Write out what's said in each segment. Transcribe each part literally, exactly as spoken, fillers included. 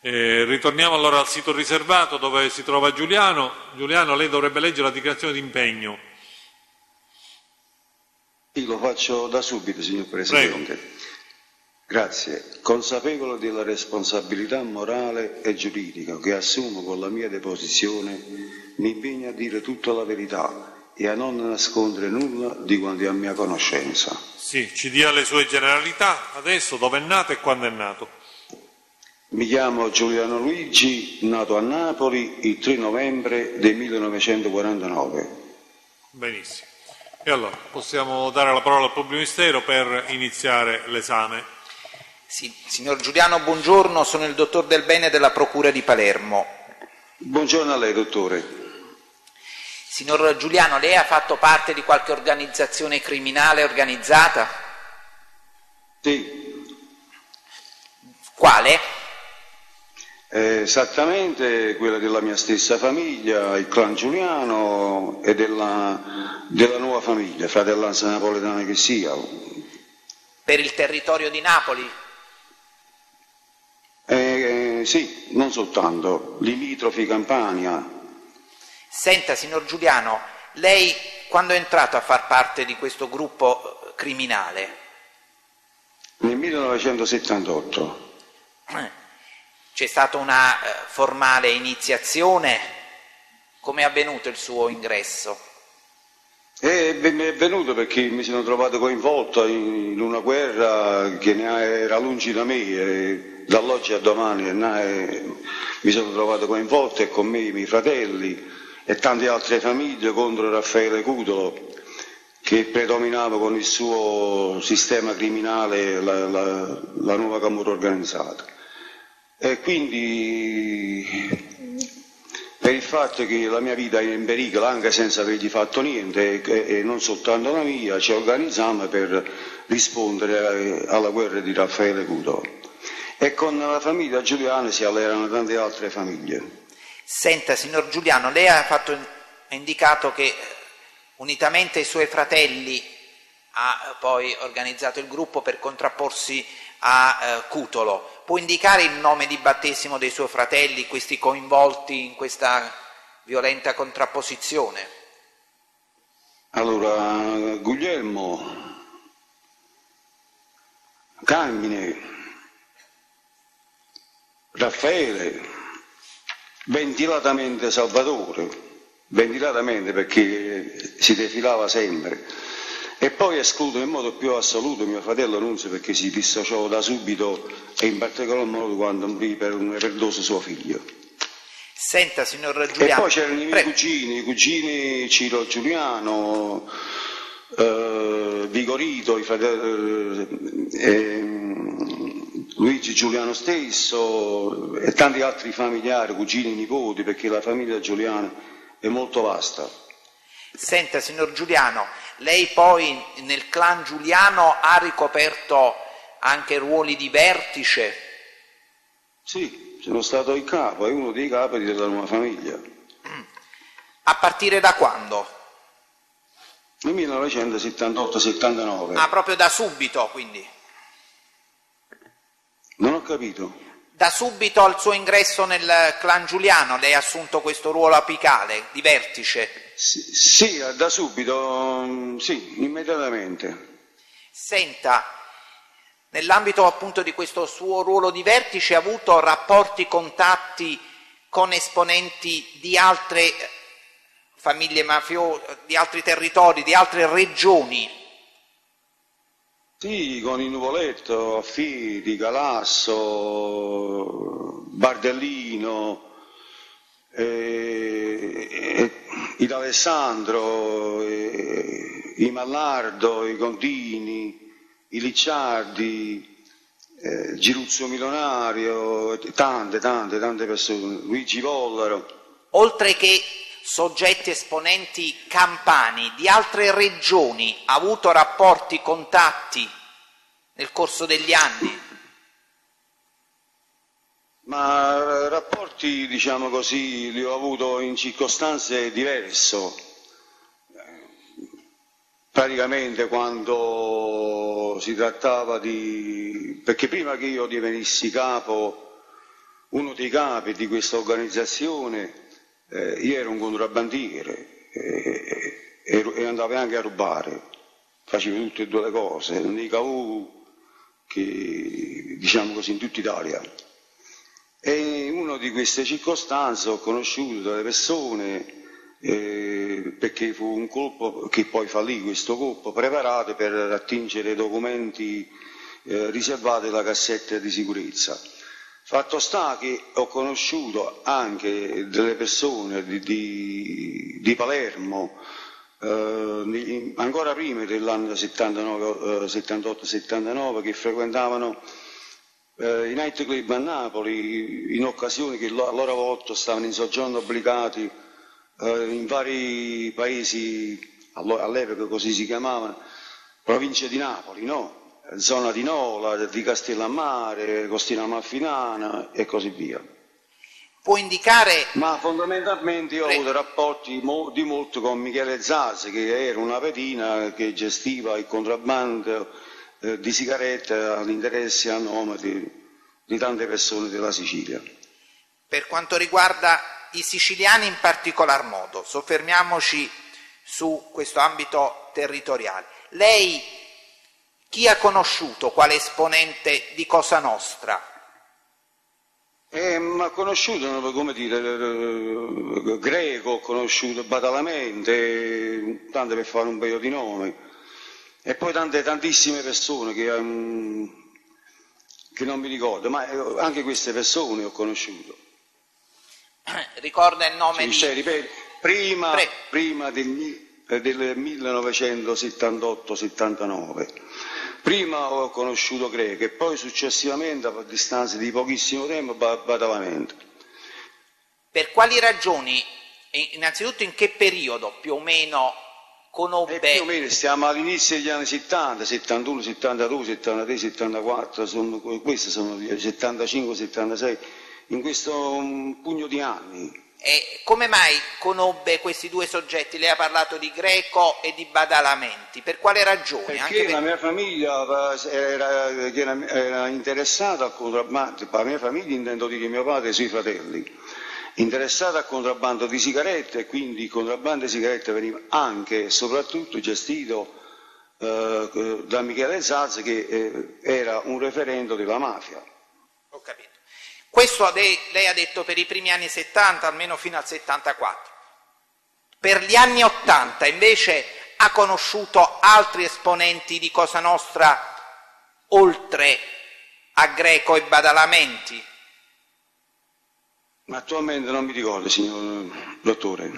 Eh, ritorniamo allora al sito riservato dove si trova Giuliano. Giuliano, lei dovrebbe leggere la dichiarazione di impegno. Sì, lo faccio da subito, signor Presidente. Prego. Grazie. Consapevole della responsabilità morale e giuridica che assumo con la mia deposizione, mi impegno a dire tutta la verità e a non nascondere nulla di quanto è a mia conoscenza. Sì, ci dia le sue generalità, adesso, dove è nato e quando è nato. Mi chiamo Giuliano Luigi, nato a Napoli il tre novembre del millenovecentoquarantanove. Benissimo. E allora, possiamo dare la parola al pubblico ministero per iniziare l'esame. Sì, signor Giuliano, buongiorno, sono il dottor Del Bene della Procura di Palermo. Buongiorno a lei, dottore. Signor Giuliano, lei ha fatto parte di qualche organizzazione criminale organizzata? Sì. Quale? Eh, esattamente quella della mia stessa famiglia, il clan Giuliano e della, della nuova famiglia, fratellanza napoletana che sia. Per il territorio di Napoli? Eh, sì, non soltanto, limitrofi Campania. Senta, signor Giuliano, lei quando è entrato a far parte di questo gruppo criminale? Nel millenovecentosettantotto. C'è stata una eh, formale iniziazione? Come è avvenuto il suo ingresso? E mi è venuto perché mi sono trovato coinvolto in una guerra che era lungi da me, e dall'oggi a domani e mi sono trovato coinvolto e con me i miei fratelli e tante altre famiglie contro Raffaele Cutolo, che predominava con il suo sistema criminale la, la, la nuova camorra organizzata. E quindi, per il fatto che la mia vita è in pericolo, anche senza avergli fatto niente, e, e non soltanto la mia, ci organizziamo per rispondere alla guerra di Raffaele Cutolo. E con la famiglia Giuliano si allerano tante altre famiglie. Senta, signor Giuliano, lei ha, fatto, ha indicato che unitamente ai suoi fratelli ha poi organizzato il gruppo per contrapporsi a eh, Cutolo. Può indicare il nome di battesimo dei suoi fratelli, questi coinvolti in questa violenta contrapposizione? Allora, Guglielmo, Carmine, Raffaele, ventilatamente Salvatore, ventilatamente perché si defilava sempre. E poi escludo in modo più assoluto mio fratello Nunzio perché si dissociò da subito e in particolar modo quando morì per un overdose suo figlio. Senta, signor Giuliano. E poi c'erano i miei Prego. cugini, i cugini Ciro Giuliano, eh, Vigorito, i fratelli, eh, Luigi Giuliano stesso e tanti altri familiari, cugini, nipoti, perché la famiglia Giuliano è molto vasta. Senta, signor Giuliano, lei poi nel clan Giuliano ha ricoperto anche ruoli di vertice? Sì, sono stato il capo, è uno dei capi della nuova famiglia. A partire da quando? Nel millenovecentosettantotto settantanove. Ah, proprio da subito, quindi? Non ho capito. Da subito al suo ingresso nel clan Giuliano lei ha assunto questo ruolo apicale, di vertice? Sì, sì, da subito, sì, immediatamente. Senta, nell'ambito appunto di questo suo ruolo di vertice ha avuto rapporti, contatti con esponenti di altre famiglie mafiose, di altri territori, di altre regioni? Sì, con il Nuvoletto, Affiti, Galasso, Bardellino, eh, eh, i D'Alessandro, eh, i Mallardo, i Contini, i Licciardi, eh, Giruzzo Milionario, tante, tante, tante persone, Luigi Vollaro. Oltre che soggetti esponenti campani di altre regioni, ha avuto rapporti, contatti nel corso degli anni? Ma rapporti, diciamo così, li ho avuto in circostanze diverse. Praticamente quando si trattava di... perché prima che io divenissi capo uno dei capi di questa organizzazione, eh, io ero un contrabbandiere eh, e, e andavo anche a rubare, facevo tutte e due le cose, nei cavù che diciamo così in tutta Italia. E in una di queste circostanze ho conosciuto delle persone, eh, perché fu un colpo che poi fallì, questo colpo preparato per attingere documenti eh, riservati alla cassetta di sicurezza. Fatto sta che ho conosciuto anche delle persone di, di, di Palermo, eh, ancora prima dell'anno settantotto settantanove, che frequentavano eh, i nightclub a Napoli in occasioni che a loro volta stavano in soggiorno obbligati eh, in vari paesi, all'epoca così si chiamavano, provincia di Napoli, no? Zona di Nola, di Castellammare, Costina Amalfinana e così via. Può indicare... Ma fondamentalmente io ho avuto rapporti mo di molto con Michele Zazzi, che era una pedina che gestiva il contrabbando eh, di sigarette all'interesse a nome di, di tante persone della Sicilia. Per quanto riguarda i siciliani in particolar modo, soffermiamoci su questo ambito territoriale. Lei chi ha conosciuto quale esponente di Cosa Nostra? Eh, ma ho conosciuto, come dire, eh, Greco, ho conosciuto Badalamente, tanto per fare un paio di nomi, e poi tante, tantissime persone che, um, che non mi ricordo, ma anche queste persone ho conosciuto. Ricorda il nome sì, di... Cioè, ripeto, prima, prima del, del millenovecentosettantotto settantanove. Prima ho conosciuto Greco e poi successivamente, a distanza di pochissimo tempo, Badalamente. Per quali ragioni, innanzitutto in che periodo più o meno conobbe... E più o meno stiamo all'inizio degli anni settanta, settantuno, settantadue, settantatré, settantaquattro, sono, questi sono settantacinque, settantasei, in questo um, pugno di anni. E come mai conobbe questi due soggetti? Lei ha parlato di Greco e di Badalamenti, per quale ragione? Perché Anche per... la mia famiglia era, era, era interessata al contrabbando, per la mia famiglia intendo dire mio padre e i suoi fratelli, interessata al contrabbando di sigarette, e quindi il contrabbando di sigarette veniva anche e soprattutto gestito eh, da Michele Zazzi, che eh, era un referendo della mafia. Ho capito. Questo lei ha detto per i primi anni settanta, almeno fino al settantaquattro. Per gli anni ottanta invece ha conosciuto altri esponenti di Cosa Nostra oltre a Greco e Badalamenti? Ma attualmente non mi ricordo, signor dottore.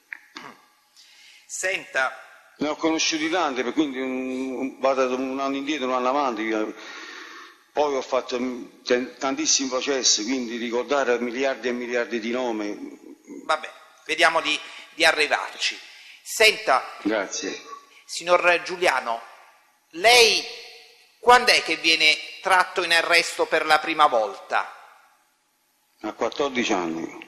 Senta... Ne ho conosciuti tanti, quindi un, vado un anno indietro, un anno avanti. Poi ho fatto tantissimi processi, quindi ricordare miliardi e miliardi di nomi. Vabbè, vediamo di, di arrivarci. Senta, grazie. Signor Giuliano, lei quando è che viene tratto in arresto per la prima volta? A quattordici anni.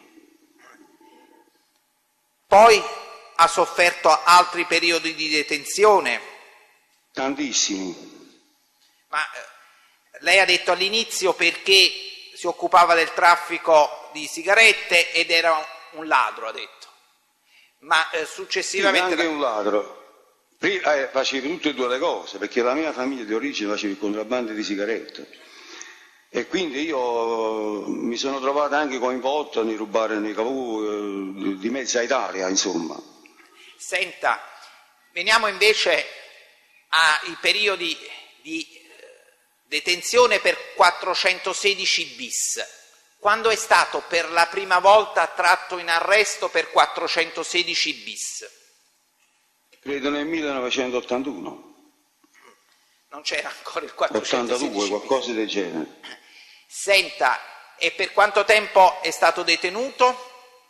Poi ha sofferto altri periodi di detenzione? Tantissimi. Ma... lei ha detto all'inizio perché si occupava del traffico di sigarette ed era un ladro, ha detto. Ma eh, successivamente... Sì, anche un ladro. Prima eh, facevo tutte e due le cose, perché la mia famiglia di origine faceva il contrabbando di sigarette. E quindi io mi sono trovato anche coinvolto nel rubare nei cavù eh, di mezza Italia, insomma. Senta, veniamo invece ai periodi di... detenzione per quattrocentosedici bis. Quando è stato per la prima volta tratto in arresto per quattrocentosedici bis? Credo nel millenovecentottantuno. Non c'era ancora il quattrocentosedici bis. ottantadue, qualcosa del genere. Senta, e per quanto tempo è stato detenuto?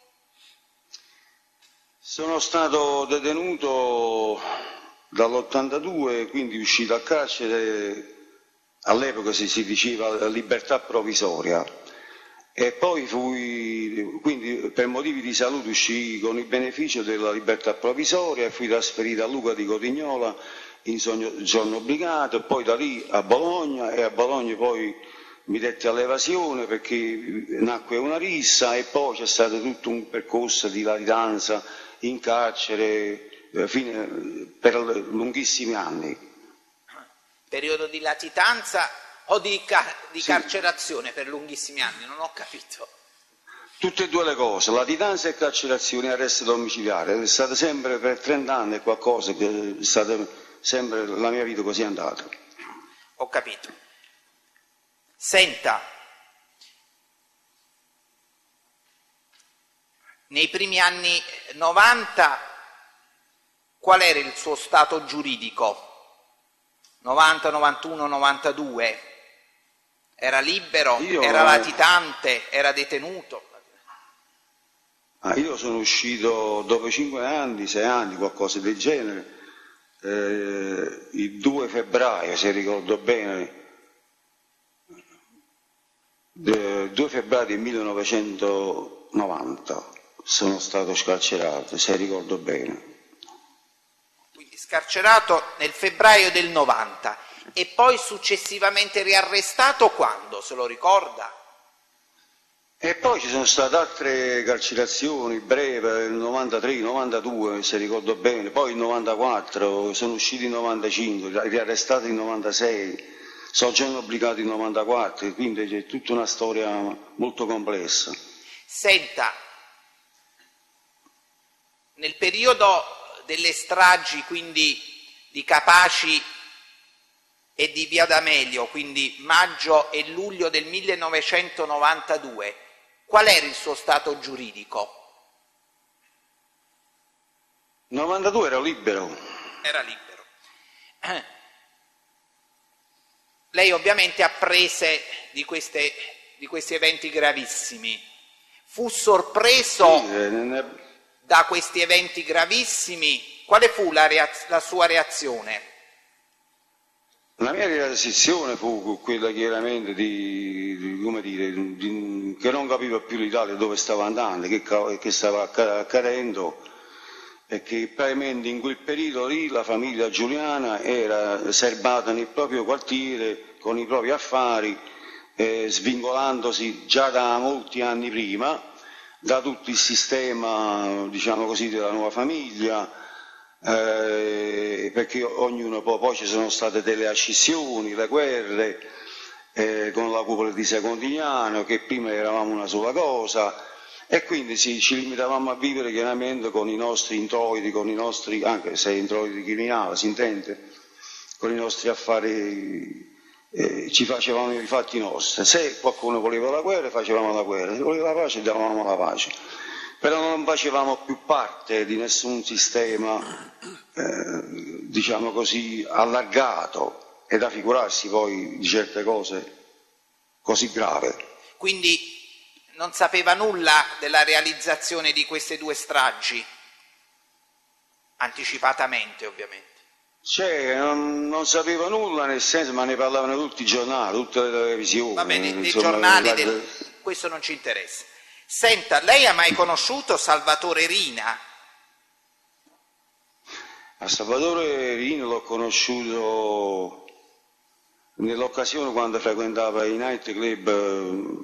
Sono stato detenuto dall'ottantadue, quindi uscito a carcere. All'epoca si, si diceva libertà provvisoria, e poi fui, quindi per motivi di salute uscii con il beneficio della libertà provvisoria e fui trasferito a Luca di Cotignola in soggiorno obbligato, e poi da lì a Bologna, e a Bologna poi mi dette all'evasione perché nacque una rissa e poi c'è stato tutto un percorso di latitanza in carcere eh, fine, per lunghissimi anni. Periodo di latitanza o di, car di sì. carcerazione per lunghissimi anni? Non ho capito. Tutte e due le cose, latitanza e carcerazione e arresto domiciliare. È stata sempre per trenta anni qualcosa che è stata sempre la mia vita così è andata. Ho capito. Senta, nei primi anni novanta qual era il suo stato giuridico? novanta, novantuno, novantadue? Era libero? Io, era latitante? Era detenuto? Ah, io sono uscito dopo cinque anni, sei anni, qualcosa del genere, eh, il due febbraio, se ricordo bene, due febbraio del millenovecentonovanta sono stato scarcerato, se ricordo bene. Quindi scarcerato nel febbraio del novanta e poi successivamente riarrestato quando, se lo ricorda? E poi ci sono state altre carcerazioni breve, il novantatré, novantadue, se ricordo bene, poi il novantaquattro, sono uscito il novantacinque, riarrestato il novantasei, soggiorno obbligato il novantaquattro, quindi c'è tutta una storia molto complessa. Senta, nel periodo delle stragi, quindi di Capaci e di Via D'Amelio, quindi maggio e luglio del millenovecentonovantadue, qual era il suo stato giuridico? novantadue ero libero. Era libero. Lei ovviamente apprese di, queste, di questi eventi gravissimi. Fu sorpreso Sì, eh, ne... da questi eventi gravissimi? Quale fu la, reaz- la sua reazione? La mia reazione fu quella chiaramente di, di come dire, di, che non capivo più l'Italia dove stava andando, che, che stava accadendo e che praticamente in quel periodo lì la famiglia Giuliana era serbata nel proprio quartiere con i propri affari, eh, svincolandosi già da molti anni prima da tutto il sistema, diciamo così, della nuova famiglia. Eh, perché ognuno poi, poi ci sono state delle ascissioni, le guerre eh, con la cupola di Secondignano, che prima eravamo una sola cosa e quindi sì, ci limitavamo a vivere chiaramente con i nostri introiti, con i nostri, anche se introiti criminali si intende, con i nostri affari, eh, ci facevamo i fatti nostri. Se qualcuno voleva la guerra facevamo la guerra, se voleva la pace davamo la pace. Però non facevamo più parte di nessun sistema, eh, diciamo così, allargato e da figurarsi poi di certe cose così grave. Quindi non sapeva nulla della realizzazione di queste due stragi? Anticipatamente, ovviamente. Cioè, non, non sapeva nulla nel senso, ma ne parlavano tutti i giornali, tutte le televisioni. Va bene, nei insomma, giornali, la... del... questo non ci interessa. Senta, lei ha mai conosciuto Salvatore Rina? A Salvatore Rina l'ho conosciuto nell'occasione quando frequentava i night club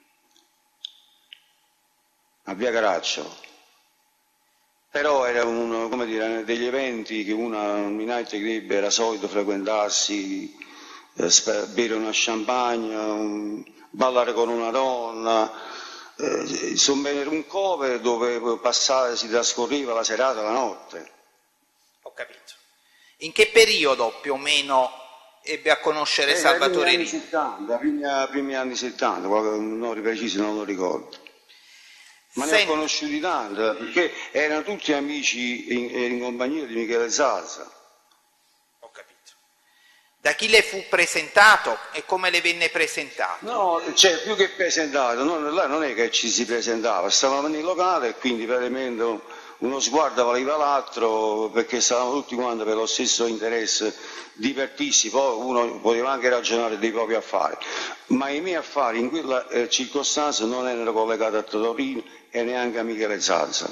a Via Caracciolo. Però era uno, come dire, degli eventi che una, un night club era solito frequentarsi, eh, bere una champagne, un, ballare con una donna. Eh, insomma era un cover dove passava, si trascorreva la serata, la notte. Ho capito. In che periodo più o meno ebbe a conoscere eh, Salvatore Rina? Primi anni settanta, primi, primi anni settanta, non preciso non lo ricordo. Ma Senti. Ne ho conosciuti tanti, perché erano tutti amici in, in compagnia di Michele Zalza. Ho capito. Da chi le fu presentato e come le venne presentato? No, cioè più che presentato, non, là non è che ci si presentava, stavamo nel locale e quindi veramente uno sguardo valeva l'altro perché stavamo tutti quanti per lo stesso interesse, divertirsi, poi uno poteva anche ragionare dei propri affari, ma i miei affari in quella eh, circostanza non erano collegati a Torino e neanche a Michele Zalza.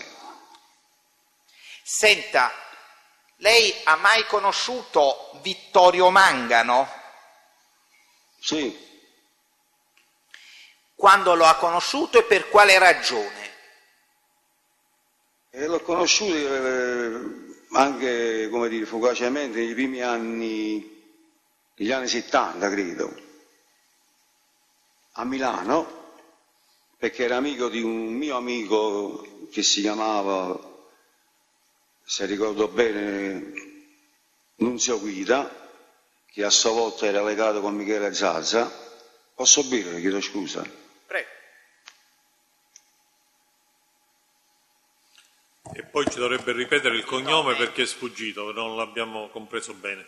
Senta, lei ha mai conosciuto Vittorio Mangano? Sì. quando lo ha conosciuto e per quale ragione? E l'ho conosciuto eh, anche, come dire, fugacemente nei primi anni, negli anni settanta, credo, a Milano, perché era amico di un mio amico che si chiamava, se ricordo bene, Nunzio Guida, che a sua volta era legato con Michele Zazza. Posso bere? Chiedo scusa. Prego. E poi ci dovrebbe ripetere il cognome perché è sfuggito, non l'abbiamo compreso bene.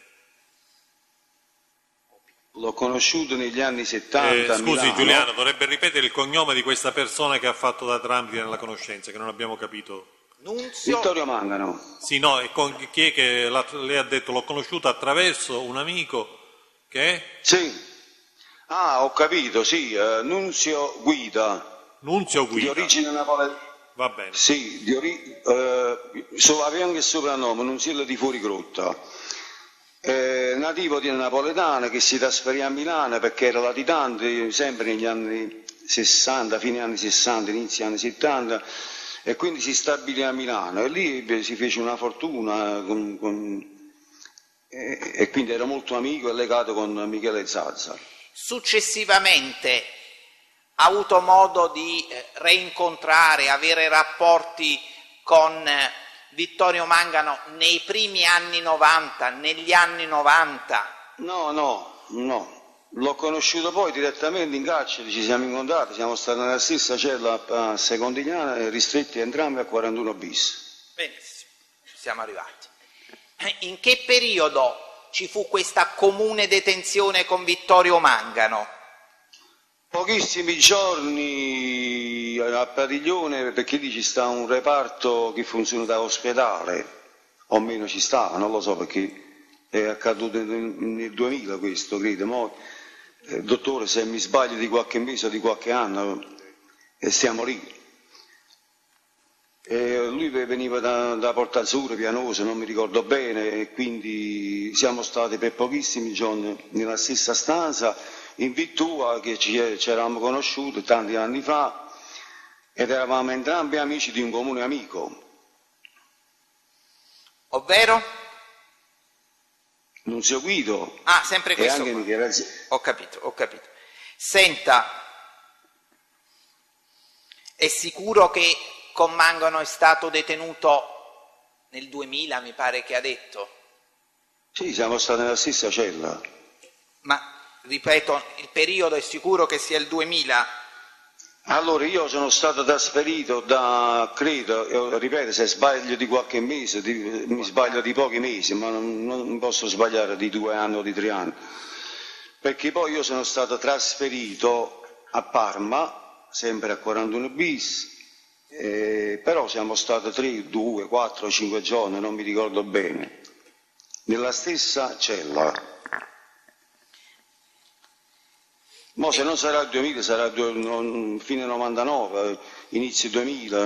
L'ho conosciuto negli anni settanta. Eh, scusi Milano. Giuliano, dovrebbe ripetere il cognome di questa persona che ha fatto da tramite nella conoscenza, che non abbiamo capito. Nunzio. Vittorio Mangano. Sì, no, e con chi è che la- lei ha detto l'ho conosciuto attraverso un amico che è? Sì. Ah, ho capito, sì, eh, Nunzio Guida, Nunzio di Guida. origine napoletana. Va bene. Sì, di ori- eh, so- aveva anche il soprannome, Nunziello di Fuorigrotta. Eh, nativo di napoletana che si trasferì a Milano perché era latitante sempre negli anni sessanta, fine anni sessanta, inizio anni settanta, e quindi si stabilì a Milano e lì beh, si fece una fortuna con, con, e, e quindi era molto amico e legato con Michele Zazza. Successivamente ha avuto modo di eh, reincontrare, avere rapporti con eh, Vittorio Mangano nei primi anni novanta, negli anni novanta? No, no, no. L'ho conosciuto poi direttamente in carcere, ci siamo incontrati, siamo stati nella stessa cella a Secondigliana, ristretti entrambi a quarantuno bis. Benissimo, ci siamo arrivati. In che periodo ci fu questa comune detenzione con Vittorio Mangano? Pochissimi giorni a Padiglione, perché lì ci sta un reparto che funziona da ospedale, o meno ci stava, non lo so perché è accaduto nel duemila questo, credo. Mo, eh, dottore, se mi sbaglio di qualche mese o di qualche anno, e stiamo lì. E lui veniva da, da Portazzurre, Pianosa, non mi ricordo bene, e quindi siamo stati per pochissimi giorni nella stessa stanza, in virtù che ci, ci eravamo conosciuti tanti anni fa ed eravamo entrambi amici di un comune amico. Ovvero? Nunzio Guido. Ah, sempre questo. E anche Michele. Ho capito, ho capito. Senta, è sicuro che con Mangano è stato detenuto nel duemila, mi pare che ha detto? Sì, siamo stati nella stessa cella. Ma, ripeto, il periodo è sicuro che sia il duemila? Allora, io sono stato trasferito da, credo, ripeto, se sbaglio di qualche mese, di, mi sbaglio di pochi mesi, ma non, non posso sbagliare di due anni o di tre anni, perché poi io sono stato trasferito a Parma, sempre a quarantuno bis, eh, però siamo stati tre, due, quattro, cinque giorni, non mi ricordo bene, nella stessa cella. Mo se non sarà il duemila, sarà il no, fine novantanove, inizio duemila.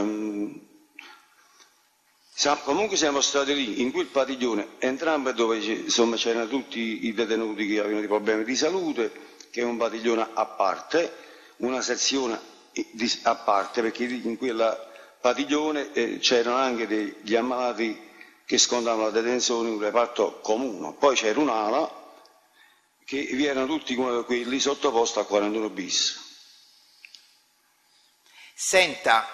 Sa, comunque siamo stati lì, in quel padiglione, entrambi dove insomma, c'erano tutti i detenuti che avevano dei problemi di salute, che è un padiglione a parte, una sezione di, a parte, perché in quel padiglione eh, c'erano anche degli ammalati che scontavano la detenzione in un reparto comune. Poi c'era un'ala che vi erano tutti quelli sottoposti a quarantuno bis. Senta,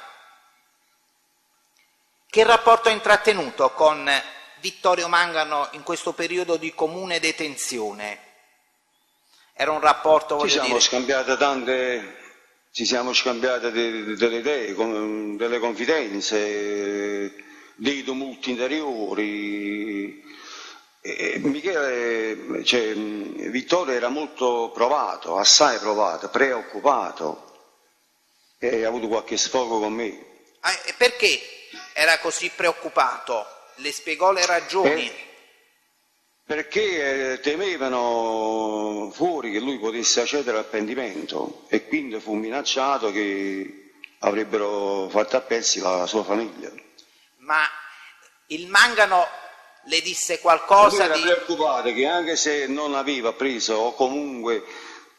che rapporto ha intrattenuto con Vittorio Mangano in questo periodo di comune detenzione? Era un rapporto, voglio ci siamo dire... scambiate tante, ci siamo scambiate de, delle idee, com, delle confidenze, dei tumulti interiori. E Michele, cioè, Vittorio era molto provato, assai provato, preoccupato e ha avuto qualche sfogo con me. Ah, e perché era così preoccupato? Le spiegò le ragioni? Eh, perché temevano fuori che lui potesse accedere al pentimento e quindi fu minacciato che avrebbero fatto a pezzi la sua famiglia. Ma il Mangano le disse qualcosa lui era di... preoccupato che anche se non aveva preso o comunque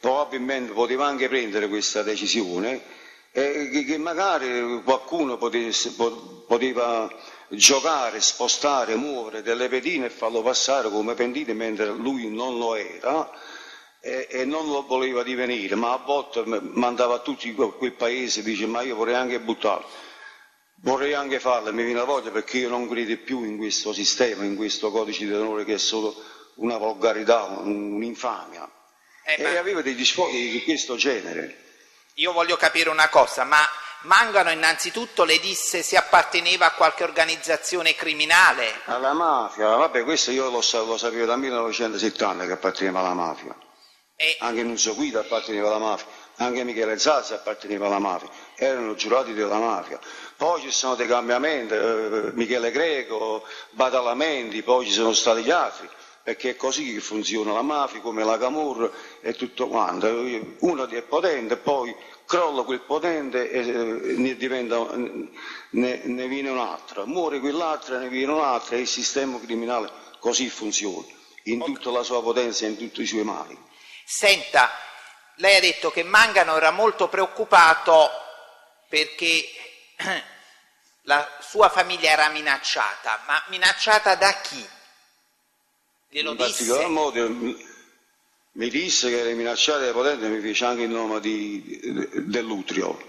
probabilmente poteva anche prendere questa decisione e che, che magari qualcuno potesse, poteva giocare, spostare, muovere delle pedine e farlo passare come pentito mentre lui non lo era e, e non lo voleva divenire, ma a volte mandava a tutti quel paese e dice ma io vorrei anche buttarlo, vorrei anche farlo, mi viene la voglia perché io non credo più in questo sistema, in questo codice di onore che è solo una volgarità, un'infamia. Eh, e aveva degli sfoghi di questo genere. Io voglio capire una cosa, ma Mangano innanzitutto le disse se apparteneva a qualche organizzazione criminale? Alla mafia, vabbè, questo io lo, lo sapevo dal millenovecentosettanta che apparteneva alla mafia. E... anche Nunzio Guido apparteneva alla mafia, anche Michele Zazza apparteneva alla mafia, erano giurati della mafia. Poi ci sono dei cambiamenti, eh, Michele Greco, Badalamenti, poi ci sono stati gli altri, perché è così che funziona la mafia, come la Camorra e tutto quanto. Uno è potente, poi crolla quel potente e ne, diventa, ne, ne viene un altro, muore quell'altro e ne viene un altro, e il sistema criminale così funziona, in tutta la sua potenza e in tutti i suoi mali. Senta, lei ha detto che Mangano era molto preoccupato perché la sua famiglia era minacciata, ma minacciata da chi? Glielo in disse? particolar modo mi disse che era minacciata dai potenti e mi fece anche il nome di, dell'Utrio.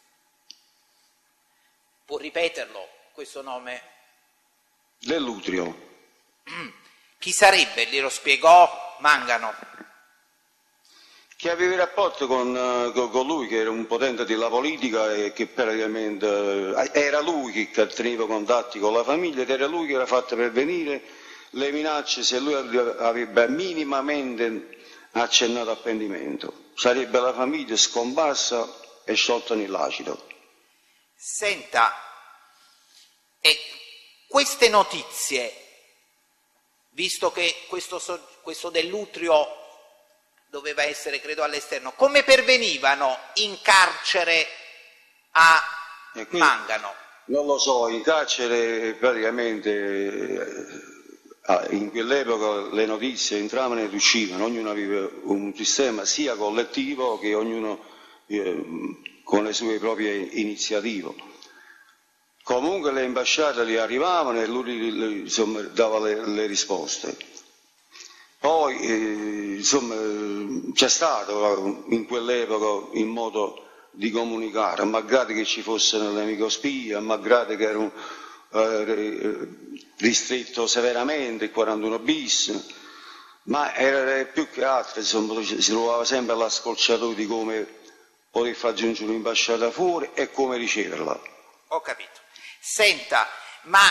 Può ripeterlo questo nome? Dell'Utrio. Chi sarebbe? Glielo spiegò Mangano? Che aveva rapporto con, con lui, che era un potente della politica e che praticamente era lui che teneva contatti con la famiglia ed era lui che era fatto pervenire le minacce se lui avrebbe minimamente accennato a pentimento. Sarebbe la famiglia scomparsa e sciolta nell'acido. Senta, e queste notizie, visto che questo, questo dell'Utrio doveva essere, credo, all'esterno, come pervenivano in carcere a Mangano? Non lo so, in carcere praticamente in quell'epoca le notizie entravano ed uscivano, ognuno aveva un sistema sia collettivo che ognuno eh, con le sue proprie iniziative. Comunque le ambasciate li arrivavano e lui insomma, dava le, le risposte. Poi eh, insomma c'è stato in quell'epoca il modo di comunicare, malgrado che ci fosse un nemico spia, malgrado che era un, eh, ristretto severamente il quarantuno bis, ma era più che altro, insomma, si trovava sempre alla scorciatoia di come poter far giungere un'imbasciata fuori e come riceverla. Ho capito. Senta, ma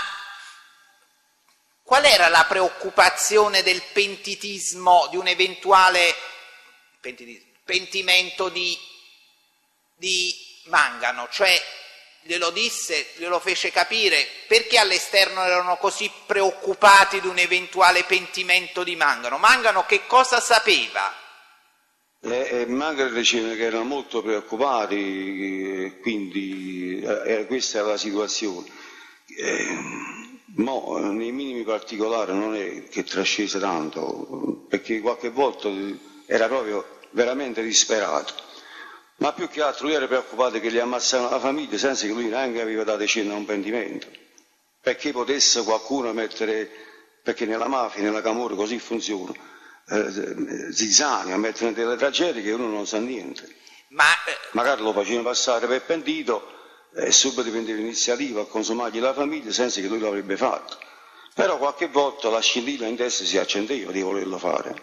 qual era la preoccupazione del pentitismo, di un eventuale pentimento di, di Mangano? Cioè, glielo disse, glielo fece capire, perché all'esterno erano così preoccupati di un eventuale pentimento di Mangano? Mangano che cosa sapeva? Eh, Mangano diceva che erano molto preoccupati, eh, quindi eh, questa era la situazione. Eh, mo, nei minimi particolari non è che trascese tanto, perché qualche volta era proprio veramente disperato. Ma più che altro lui era preoccupato che gli ammassavano la famiglia senza che lui neanche aveva dato cenno a un pentimento, perché potesse qualcuno mettere, perché nella mafia, nella camorra così funziona, eh, zizzania, mettere delle tragedie che uno non sa niente. Ma, eh... magari lo facevano passare per pentito e subito prendeva l'iniziativa a consumargli la famiglia senza che lui l'avrebbe fatto. Però qualche volta la scintilla in testa si accendeva di volerlo fare.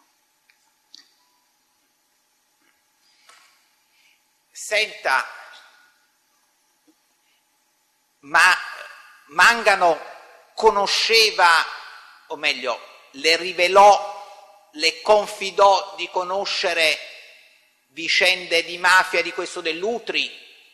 Senta, ma Mangano conosceva, o meglio, le rivelò, le confidò di conoscere vicende di mafia di questo dell'Utri?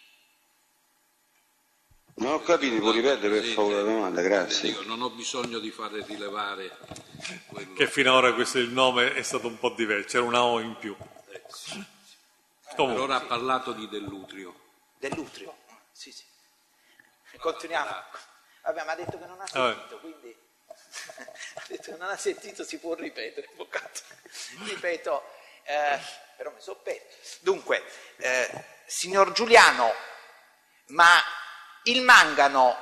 Non ho capito, può ripetere per favore la domanda, grazie. Dico, non ho bisogno di fare rilevare quello. Che finora questo il nome è stato un po' diverso, c'era una O in più. Per ora ha parlato di Dell'Utrio. Dell'Utrio? Sì, sì. Continuiamo. Vabbè, ma ha detto che non ha sentito, quindi ha detto che non ha sentito, si può ripetere, avvocato. Ripeto, eh, però mi so perso. Dunque, eh, signor Giuliano, ma il Mangano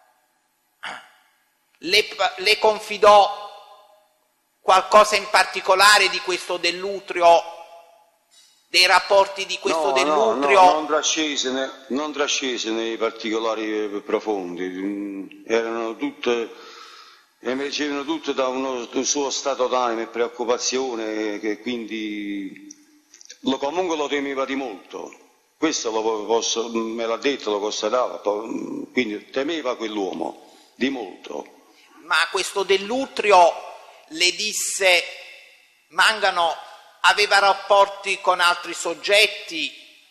le, le confidò qualcosa in particolare di questo Dell'Utrio, dei rapporti di questo no, Dell'Utrio? No, no, non trascese, ne, non trascese nei particolari profondi, erano tutte, emergevano tutte da uno, un suo stato d'animo e preoccupazione, che quindi lo, comunque lo temeva di molto. Questo lo posso, me l'ha detto, lo constatava, quindi temeva quell'uomo di molto. Ma questo Dell'Utrio le disse, Mangano aveva rapporti con altri soggetti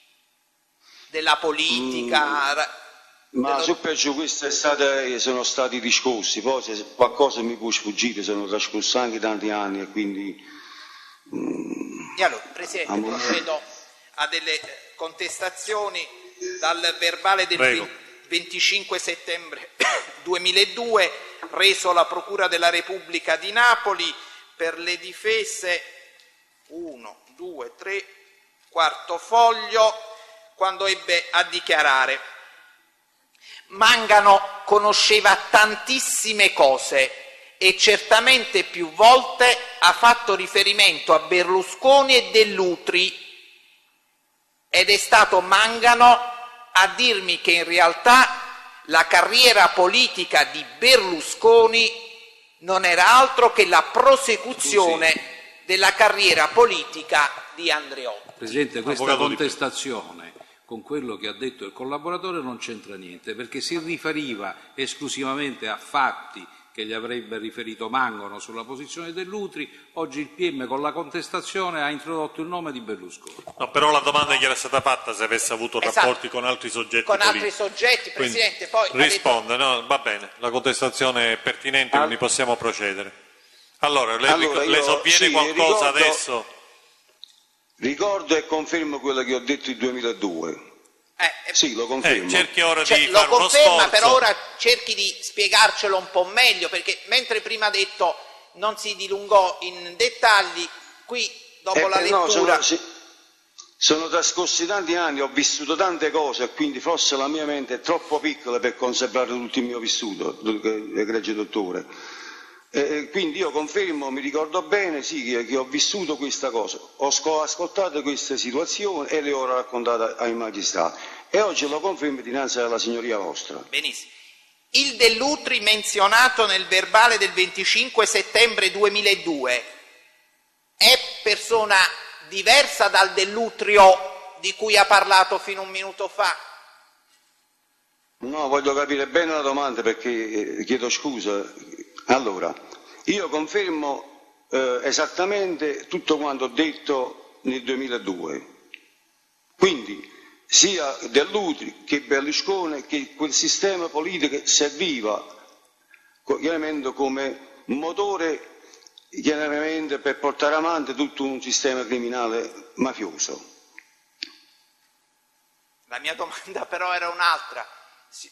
della politica? Mm, ma dello... su per giù queste state, sono stati discussi, poi se qualcosa mi può sfuggire, sono trascorsi anche tanti anni e quindi... Mm, e allora, Presidente, amore. procedo a delle contestazioni dal verbale del Prego. venticinque settembre duemiladue, reso alla Procura della Repubblica di Napoli per le difese uno, due, tre, quarto foglio, quando ebbe a dichiarare: Mangano conosceva tantissime cose e certamente più volte ha fatto riferimento a Berlusconi e Dell'Utri, ed è stato Mangano a dirmi che in realtà la carriera politica di Berlusconi non era altro che la prosecuzione sì. della carriera politica di Andreotti. Presidente, questa contestazione con quello che ha detto il collaboratore non c'entra niente, perché si riferiva esclusivamente a fatti che gli avrebbe riferito Mangano sulla posizione Dell'Utri. Oggi il P M con la contestazione ha introdotto il nome di Berlusconi. No, però la domanda gli era stata fatta se avesse avuto esatto. rapporti con altri soggetti con politici. altri soggetti, Presidente. Poi risponde, detto... no, va bene, la contestazione è pertinente, ah. quindi possiamo procedere. Allora, le, allora le sovviene sì, qualcosa ricordo, adesso? Ricordo e confermo quello che ho detto il duemiladue. Eh, sì, lo confermo. Eh, cerchi ora cioè, di lo fare conferma, uno sforzo. però ora cerchi di spiegarcelo un po' meglio, perché mentre prima ha detto non si dilungò in dettagli, qui dopo eh, la lettura... No, sono, sì, sono trascorsi tanti anni, ho vissuto tante cose, quindi forse la mia mente è troppo piccola per conservare tutto il mio vissuto, egregio dottore. Eh, quindi io confermo, mi ricordo bene, sì, che, che ho vissuto questa cosa, ho ascoltato queste situazioni e le ho raccontate ai magistrati e oggi lo confermo dinanzi alla signoria vostra. Benissimo. Il Dell'Utri menzionato nel verbale del venticinque settembre duemiladue è persona diversa dal Dell'Utrio di cui ha parlato fino a un minuto fa? No, voglio capire bene la domanda perché eh, chiedo scusa. Allora, io confermo eh, esattamente tutto quanto ho detto nel duemiladue, quindi sia Dell'Utri che Berlusconi, che quel sistema politico serviva chiaramente come motore chiaramente per portare avanti tutto un sistema criminale mafioso. La mia domanda però era un'altra. Sì.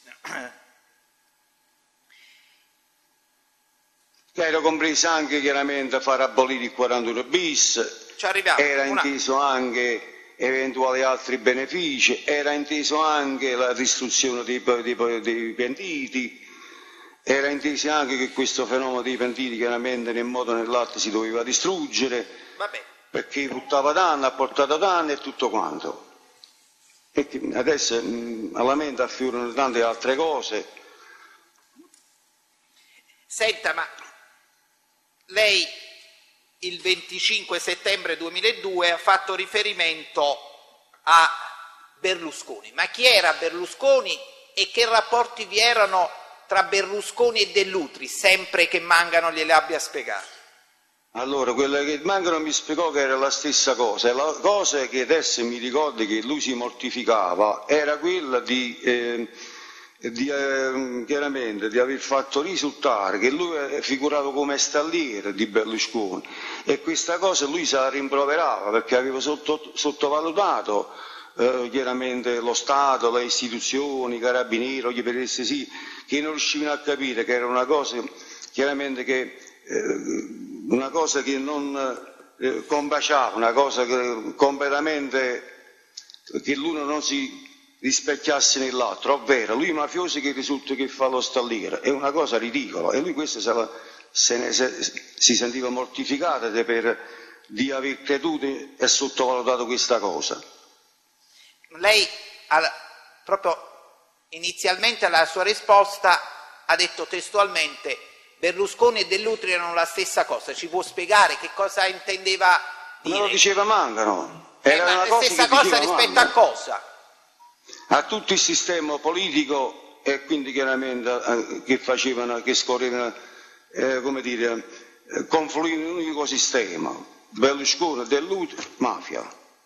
Era compresa anche chiaramente far abolire il quarantuno bis, ci arriviamo, era inteso anche eventuali altri benefici, era inteso anche la distruzione dei, dei, dei pentiti, era inteso anche che questo fenomeno dei pentiti chiaramente nel modo o nell'altro si doveva distruggere, Vabbè. perché portava danno, ha portato danni e tutto quanto. E adesso mh, alla mente affiorano tante altre cose. Senta, ma lei il venticinque settembre duemiladue ha fatto riferimento a Berlusconi, ma chi era Berlusconi e che rapporti vi erano tra Berlusconi e Dell'Utri, sempre che Mangano gliele abbia spiegate? Allora, quello che Mangano mi spiegò che era la stessa cosa, e la cosa che adesso mi ricordo che lui si mortificava era quella di... Eh, Di, eh, chiaramente di aver fatto risultare che lui figurava come stalliere di Berlusconi e questa cosa lui se la rimproverava perché aveva sotto, sottovalutato eh, chiaramente lo Stato, le istituzioni, i carabinieri, gli P S I, che non riuscivano a capire che era una cosa chiaramente che, eh, una cosa che non eh, combaciava, una cosa che, completamente che l'uno non si rispecchiasse nell'altro, ovvero lui mafioso che risulta che fa lo stalliere, è una cosa ridicola, e lui questo se, la, se, ne, se si sentiva mortificato di, per, di aver creduto e sottovalutato questa cosa. Lei ha, proprio inizialmente alla sua risposta ha detto testualmente Berlusconi e Dell'Utri erano la stessa cosa, ci può spiegare che cosa intendeva dire? Non lo diceva Mangano, era eh, una la stessa cosa, cosa rispetto Mangano. A cosa? A tutto il sistema politico e quindi chiaramente eh, che facevano, che scorrevano, eh, come dire, eh, confluivano in un unico sistema, Berlusconi, Dell'Utri, mafia.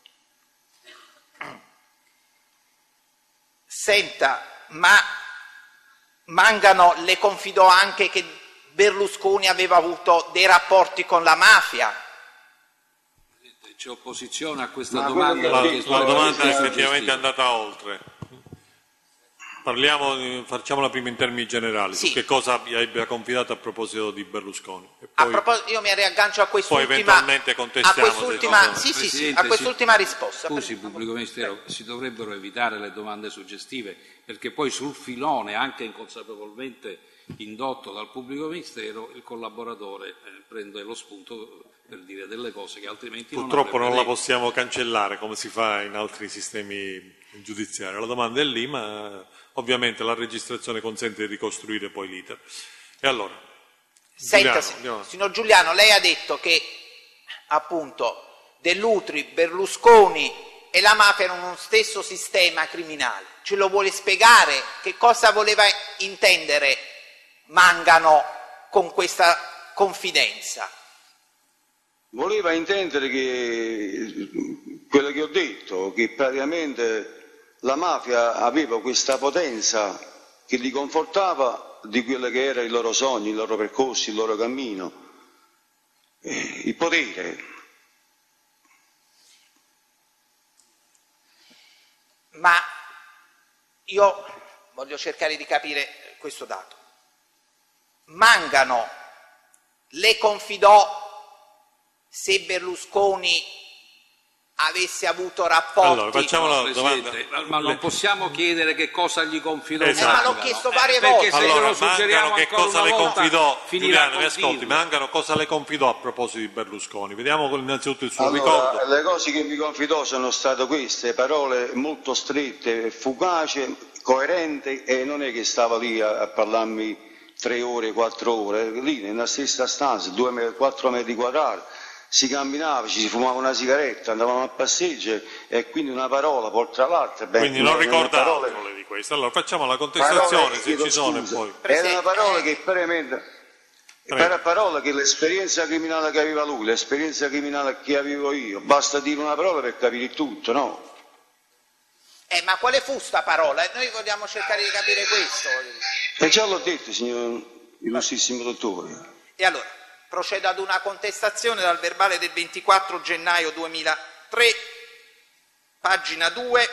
Senta, ma Mangano le confidò anche che Berlusconi aveva avuto dei rapporti con la mafia? C'è opposizione a questa ma domanda? La, la domanda è effettivamente andata oltre. Parliamo, facciamola prima in termini generali, sì. Su che cosa abbia, abbia confidato a proposito di Berlusconi. E poi, a proposito, io mi riaggancio a quest'ultima, poi eventualmente contestiamo. A quest'ultima, sì, sì, sì, a quest'ultima si, risposta. Scusi, il Pubblico Ministero, si dovrebbero evitare le domande suggestive, perché poi sul filone, anche inconsapevolmente indotto dal Pubblico Ministero, il collaboratore eh, prende lo spunto per dire delle cose che altrimenti purtroppo non, non la possiamo cancellare come si fa in altri sistemi giudiziari. La domanda è lì, ma ovviamente la registrazione consente di ricostruire poi l'iter. E allora? Senta, Giuliano, signor Giuliano, lei ha detto che appunto Dell'Utri, Berlusconi e la mafia erano uno stesso sistema criminale. Ce lo vuole spiegare? Che cosa voleva intendere Mangano con questa confidenza? Voleva intendere che quello che ho detto, che praticamente la mafia aveva questa potenza che li confortava di quello che era i loro sogni, i loro percorsi, il loro cammino, eh, il potere. Ma io voglio cercare di capire questo dato. Mangano le confidò se Berlusconi avesse avuto rapporti. Allora, facciamo la domanda. Ma non possiamo chiedere che cosa gli confidò. Esatto. Eh, ma l'ho chiesto varie eh, volte. Se allora, Mangano che cosa le confidò? Giuliano, mi ascolti, Mangano cosa le confidò a proposito di Berlusconi? Vediamo innanzitutto il suo allora, ricordo. Le cose che mi confidò sono state queste, parole molto strette, fugaci, coerenti, e non è che stava lì a, a parlarmi tre ore, quattro ore, lì nella stessa stanza, due, quattro metri quadrati. Si camminava, ci si fumava una sigaretta, andavamo a passeggio e quindi una parola porta l'altra. Quindi non ricorda altro di questo. Allora facciamo la contestazione, parole, se ci sono, e poi. Era una parola che veramente, era parola che l'esperienza criminale che aveva lui, l'esperienza criminale che avevo io, basta dire una parola per capire tutto, no? Eh, ma quale fu sta parola? Noi vogliamo cercare di capire questo. E già l'ho detto, signor illustrissimo dottore. E allora? Procedo ad una contestazione dal verbale del ventiquattro gennaio duemilatré, pagina due,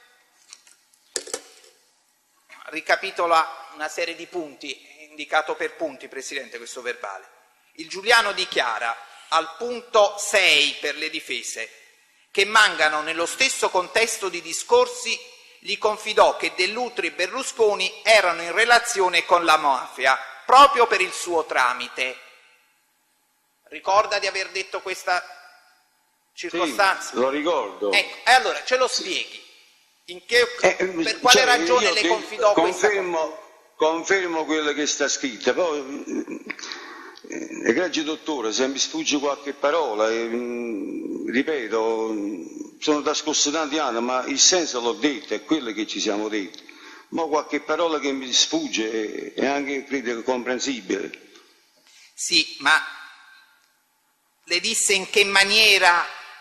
ricapitola una serie di punti, indicato per punti, Presidente, questo verbale. Il Giuliano dichiara al punto sei per le difese che Mangano, nello stesso contesto di discorsi, gli confidò che Dell'Utri e Berlusconi erano in relazione con la mafia, proprio per il suo tramite. Ricorda di aver detto questa circostanza? Sì, lo ricordo. Ecco, e allora ce lo spieghi. In che, eh, per quale cioè, ragione le confidò confermo, questa cosa? Confermo quello che sta scritto. Poi, eh, egregio dottore, se mi sfugge qualche parola, eh, ripeto, sono trascorsi tanti anni, ma il senso l'ho detto, è quello che ci siamo detti. Ma qualche parola che mi sfugge è anche, credo, comprensibile. Sì, ma le disse in che maniera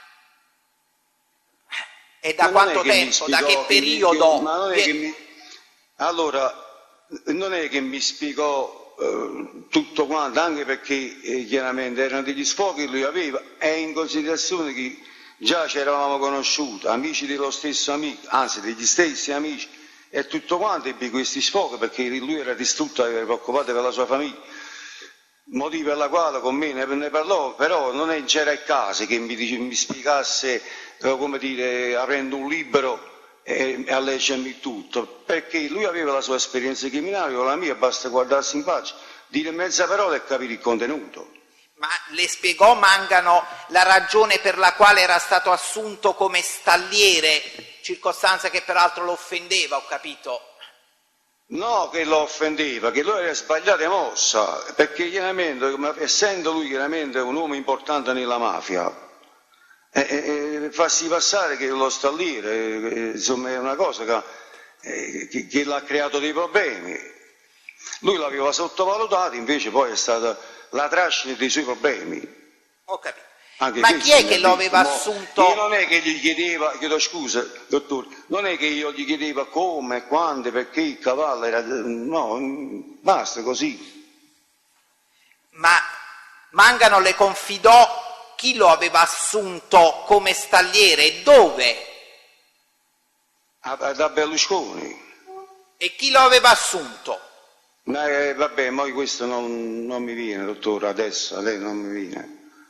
e da quanto tempo, da che periodo? Che, ma non è che mi, allora, non è che mi spiegò eh, tutto quanto, anche perché eh, chiaramente erano degli sfoghi che lui aveva, e in considerazione che già ci eravamo conosciuti, amici dello stesso amico, anzi degli stessi amici, e tutto quanto ebbe questi sfoghi, perché lui era distrutto, era preoccupato per la sua famiglia. motivo per la quale con me ne, ne parlò, però non c'era il caso che mi, dice, mi spiegasse, eh, come dire, aprendo un libro e, e a leggermi tutto, perché lui aveva la sua esperienza criminale, io la mia, basta guardarsi in faccia, dire mezza parola e capire il contenuto. Ma le spiegò Mangano la ragione per la quale era stato assunto come stalliere, circostanza che peraltro lo offendeva, ho capito? No, che lo offendeva, che lui aveva sbagliato mossa, perché chiaramente, essendo lui chiaramente un uomo importante nella mafia, eh, eh, farsi passare che lo stalliere, eh, insomma, è una cosa che, eh, che, che l'ha creato dei problemi. Lui l'aveva sottovalutato, invece poi è stata la trascina dei suoi problemi. Ho capito. Anche ma chi è che lo aveva mo, assunto? Io non è che gli chiedeva, chiedo scusa, dottore, non è che io gli chiedeva come, quando, perché il cavallo era... No, basta così. Ma Mangano le confidò chi lo aveva assunto come stalliere e dove? A, da Berlusconi. E chi lo aveva assunto? Ma, eh, vabbè, ma questo non, non mi viene, dottore, adesso, lei non mi viene.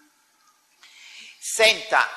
Senta,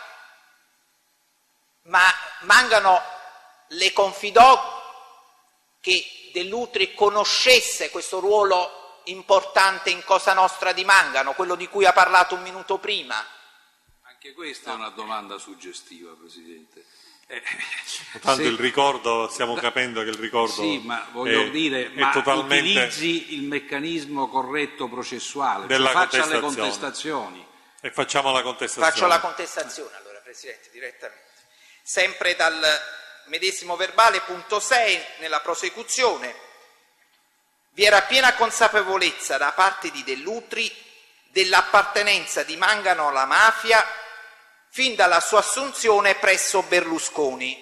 ma Mangano le confidò che Dell'Utri conoscesse questo ruolo importante in Cosa Nostra di Mangano, quello di cui ha parlato un minuto prima? Anche questa è una domanda suggestiva, Presidente. Eh, Tanto se, il ricordo, stiamo capendo che il ricordo sì, ma voglio è, dire, è ma totalmente utilizzi il meccanismo corretto processuale, della cioè faccia le contestazione. contestazioni. E facciamo la contestazione. Faccio la contestazione allora, Presidente, direttamente. Sempre dal medesimo verbale, punto sei, nella prosecuzione. Vi era piena consapevolezza da parte di Dell'Utri dell'appartenenza di Mangano alla mafia fin dalla sua assunzione presso Berlusconi.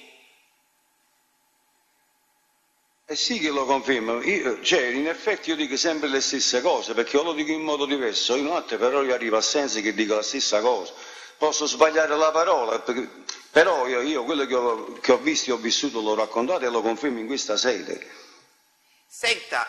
Eh sì che lo confermo, io, cioè, in effetti io dico sempre le stesse cose, perché io lo dico in modo diverso, in notte però io arrivo a sensi che dico la stessa cosa, posso sbagliare la parola, perché, però io, io quello che ho, che ho visto e ho vissuto l'ho raccontato e lo confermo in questa sede. Senta,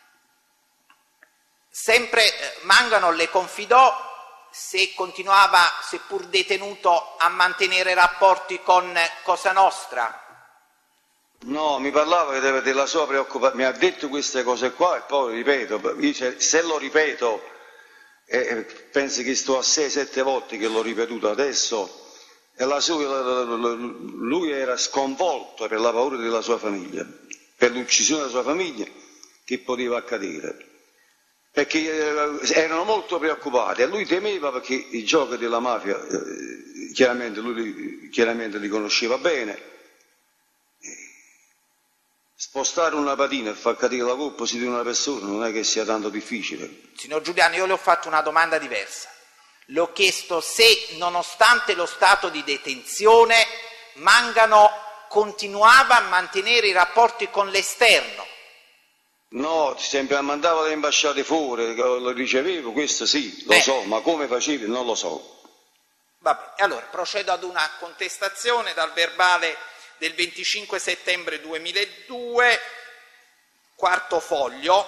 sempre eh, Mangano le confidò se continuava, seppur detenuto, a mantenere rapporti con Cosa Nostra? No, mi parlava della sua preoccupazione, mi ha detto queste cose qua e poi ripeto, se lo ripeto, eh, penso che sto a sei sette volte che l'ho ripetuto adesso, e la sua, lui era sconvolto per la paura della sua famiglia, per l'uccisione della sua famiglia che poteva accadere, perché erano molto preoccupati e lui temeva perché i giochi della mafia, eh, chiaramente lui chiaramente li conosceva bene. Spostare una patina e far cadere la colpa su di una persona non è che sia tanto difficile. Signor Giuliano, io le ho fatto una domanda diversa. Le ho chiesto se, nonostante lo stato di detenzione, Mangano continuava a mantenere i rapporti con l'esterno. No, sempre mandava le ambasciate fuori, lo ricevevo, questo sì, lo Beh. so, ma come facevi non lo so. Vabbè, allora procedo ad una contestazione dal verbale del venticinque settembre duemiladue, quarto foglio.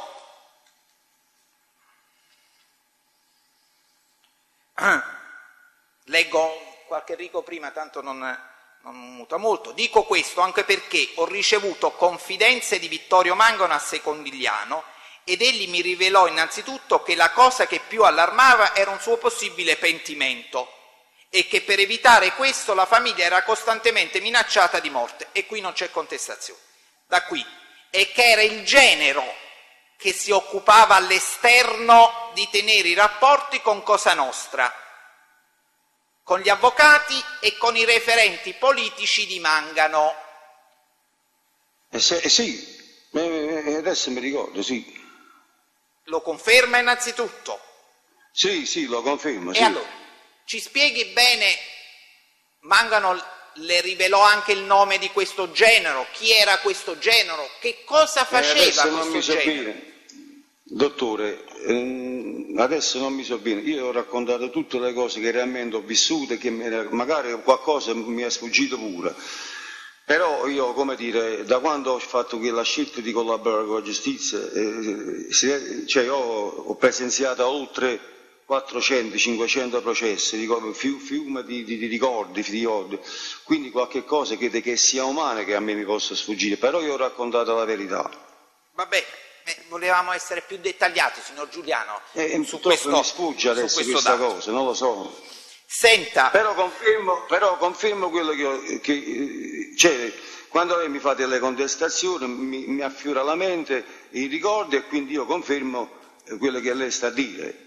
Leggo qualche rigo prima, tanto non, non muta molto. Dico questo anche perché ho ricevuto confidenze di Vittorio Mangano a Secondigliano ed egli mi rivelò innanzitutto che la cosa che più allarmava era un suo possibile pentimento e che per evitare questo la famiglia era costantemente minacciata di morte, e qui non c'è contestazione. Da qui, e che era il genero che si occupava all'esterno di tenere i rapporti con Cosa Nostra, con gli avvocati e con i referenti politici di Mangano. Eh, se, eh sì, eh, adesso mi ricordo, sì. Lo conferma innanzitutto? Sì, sì, lo confermo, E sì. allora, ci spieghi bene, Mangano le rivelò anche il nome di questo genero, chi era questo genero, che cosa faceva eh, non questo mi genero? sovviene. Dottore, ehm, adesso non mi sovviene, io ho raccontato tutte le cose che realmente ho vissuto, che mi, magari qualcosa mi è sfuggito pure, Però io, come dire, da quando ho fatto quella scelta di collaborare con la giustizia, eh, si, cioè io ho presenziato oltre quattrocento cinquecento processi, fiume di, di, di ricordi, di ricordi, quindi qualche cosa che, che sia umana che a me mi possa sfuggire, però io ho raccontato la verità. Vabbè, eh, volevamo essere più dettagliati, signor Giuliano, eh, su questo, mi sfugge adesso su questo questa dato. cosa, non lo so. Senta. Però confermo, però confermo quello che, ho, che cioè, quando lei mi fa delle contestazioni mi, mi affiora alla mente i ricordi e quindi io confermo quello che lei sta a dire.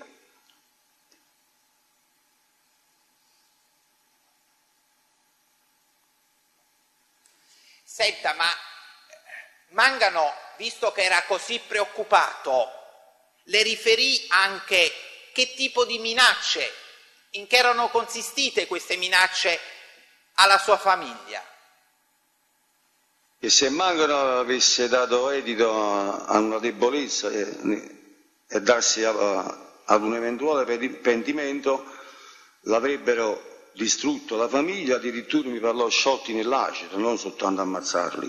Senta, ma Mangano, visto che era così preoccupato, le riferì anche che tipo di minacce, in che erano consistite queste minacce alla sua famiglia? E se Mangano avesse dato edito a una debolezza e, e darsi a, a, ad un eventuale pentimento, l'avrebbero distrutto la famiglia, addirittura mi parlò sciolti nell'acido, non soltanto ammazzarli.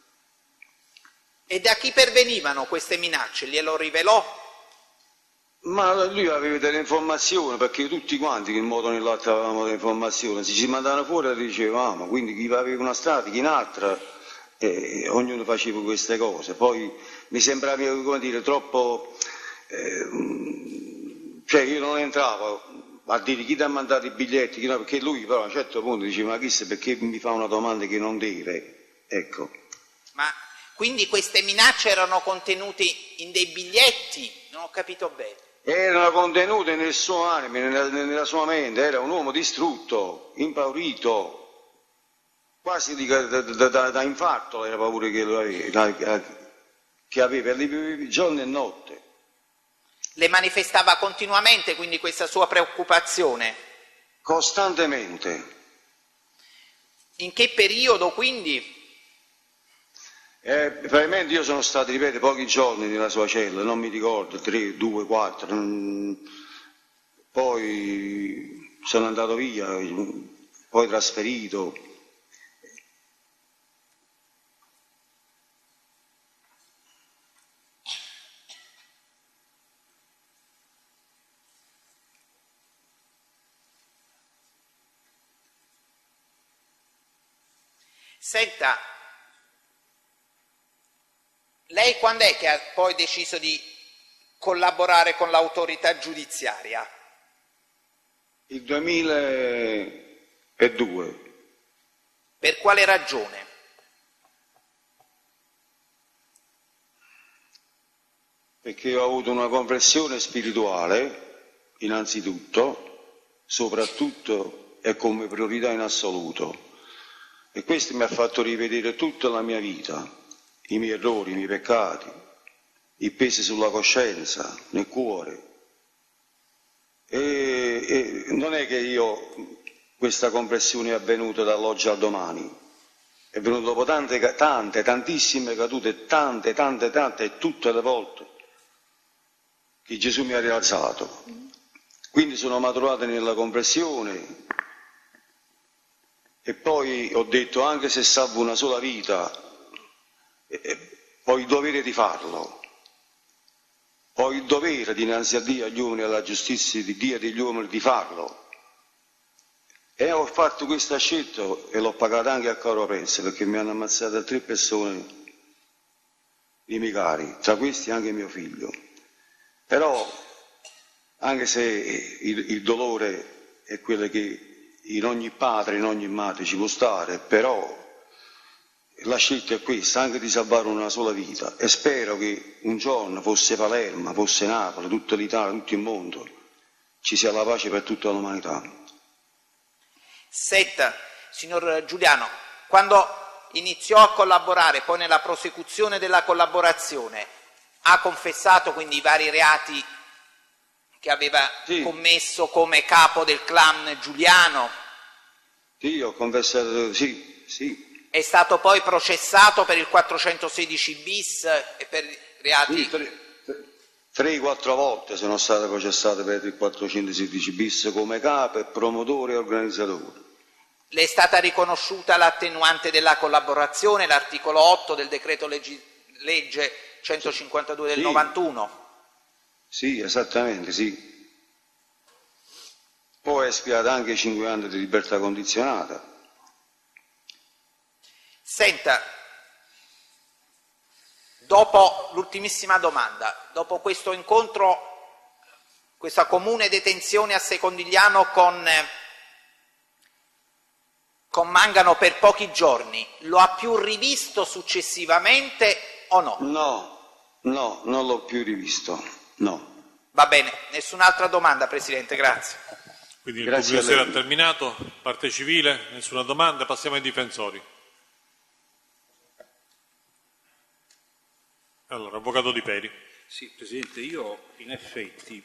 E da chi pervenivano queste minacce? Glielo rivelò? Ma lui aveva delle informazioni, perché tutti quanti in un modo o nell'altro avevamo delle informazioni, se ci mandavano fuori le dicevamo, quindi chi aveva una strada, chi in altra, eh, ognuno faceva queste cose. Poi mi sembrava, come dire, troppo, eh, cioè io non entravo a dire chi ti ha mandato i biglietti, chi no, perché lui però a un certo punto diceva ma chissà perché mi fa una domanda che non deve, ecco. Ma quindi queste minacce erano contenute in dei biglietti? Non ho capito bene. Erano contenute nel suo animo, nella, nella sua mente, era un uomo distrutto, impaurito, quasi di, da, da, da, da infarto era paura che, lo aveva, che aveva, aveva giorno e notte. Le manifestava continuamente quindi questa sua preoccupazione? Costantemente. In che periodo quindi? Eh, probabilmente io sono stato, ripeto, pochi giorni nella sua cella, non mi ricordo, tre, due, quattro, non... poi sono andato via, poi trasferito. Senta, lei quando è che ha poi deciso di collaborare con l'autorità giudiziaria? Il duemiladue. Per quale ragione? Perché ho avuto una conversione spirituale, innanzitutto, soprattutto e come priorità in assoluto. E questo mi ha fatto rivedere tutta la mia vita, i miei errori, i miei peccati, i pesi sulla coscienza, nel cuore. E, e non è che io, questa conversione è avvenuta dall'oggi al domani, è venuta dopo tante, tante, tantissime cadute, tante, tante, tante, e tutte le volte che Gesù mi ha rialzato. Quindi sono maturato nella conversione. E poi ho detto, anche se salvo una sola vita, eh, ho il dovere di farlo. Ho il dovere dinanzi a Dio, agli uomini, alla giustizia di Dio e degli uomini di farlo. E ho fatto questa scelta e l'ho pagata anche a caro prezzo, perché mi hanno ammazzato tre persone di miei cari, tra questi anche mio figlio. Però, anche se il, il dolore è quello che in ogni padre, in ogni madre ci può stare, però la scelta è questa, anche di salvare una sola vita, e spero che un giorno, fosse Palermo, fosse Napoli, tutta l'Italia, tutto il mondo, ci sia la pace per tutta l'umanità. Senta, signor Giuliano, quando iniziò a collaborare, poi nella prosecuzione della collaborazione, ha confessato quindi i vari reati che aveva sì. commesso come capo del clan Giuliano? Sì, ho confessato, sì, sì. È stato poi processato per il quattrocentosedici bis e per reati... Sì, tre, tre, quattro volte sono stato processato per il quattrocentosedici bis come capo, promotore e organizzatore. Le è stata riconosciuta l'attenuante della collaborazione, l'articolo otto del decreto legge, legge centocinquantadue del sì. novantuno? Sì, esattamente, sì. Poi è espiata anche cinque anni di libertà condizionata. Senta, dopo l'ultimissima domanda, dopo questo incontro, questa comune detenzione a Secondigliano con, con Mangano per pochi giorni, lo ha più rivisto successivamente o no? No, no, non l'ho più rivisto, no. Va bene, nessun'altra domanda, Presidente, grazie. Quindi il Grazie pubblico ministero ha terminato, parte civile, nessuna domanda, passiamo ai difensori. Allora, Avvocato Di Peri. Sì, Presidente, io in effetti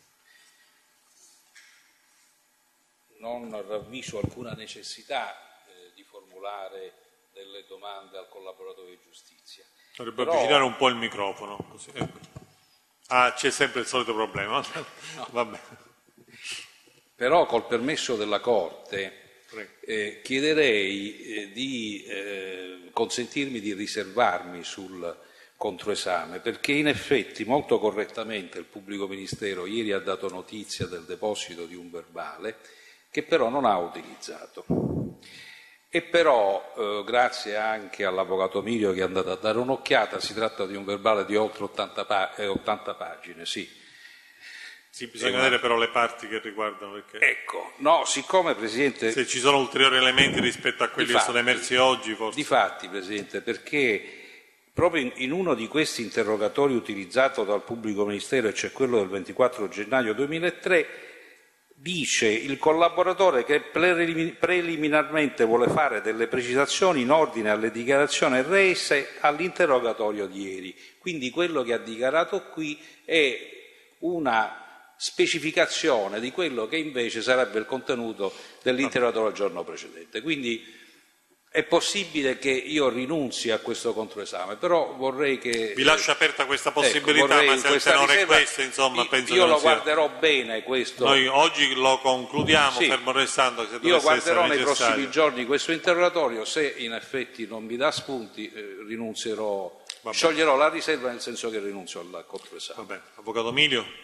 non ravviso alcuna necessità eh, di formulare delle domande al collaboratore di giustizia. Dovrebbe Però... avvicinare un po' il microfono. Così. Ecco. Ah, c'è sempre il solito problema. No. Vabbè. Però col permesso della Corte eh, chiederei eh, di eh, consentirmi di riservarmi sul controesame, perché in effetti molto correttamente il pubblico ministero ieri ha dato notizia del deposito di un verbale che però non ha utilizzato. E però, eh, grazie anche all'avvocato Milio che è andato a dare un'occhiata, si tratta di un verbale di oltre ottanta, pa- eh, ottanta pagine, sì. Sì, bisogna vedere però le parti che riguardano. Perché ecco, no, siccome Presidente... Se ci sono ulteriori elementi rispetto a quelli difatti, che sono emersi oggi, forse... Difatti, Presidente, perché proprio in, in uno di questi interrogatori utilizzato dal pubblico ministero, e cioè quello del ventiquattro gennaio duemilatré, dice il collaboratore che preliminarmente vuole fare delle precisazioni in ordine alle dichiarazioni rese all'interrogatorio di ieri. Quindi quello che ha dichiarato qui è una specificazione di quello che invece sarebbe il contenuto dell'interrogatorio del giorno precedente. Quindi è possibile che io rinunzi a questo controesame, però vorrei che... Vi lascio aperta questa possibilità, ecco, ma se il tenore riserva, è questo, insomma, io, penso io che lo non sia... guarderò bene questo. Noi oggi lo concludiamo, sì, fermo restando che se io guarderò nei necessario. prossimi giorni questo interrogatorio, se in effetti non mi dà spunti eh, rinunzierò, scioglierò la riserva, nel senso che rinunzio al controesame. Va bene. Avvocato Milio.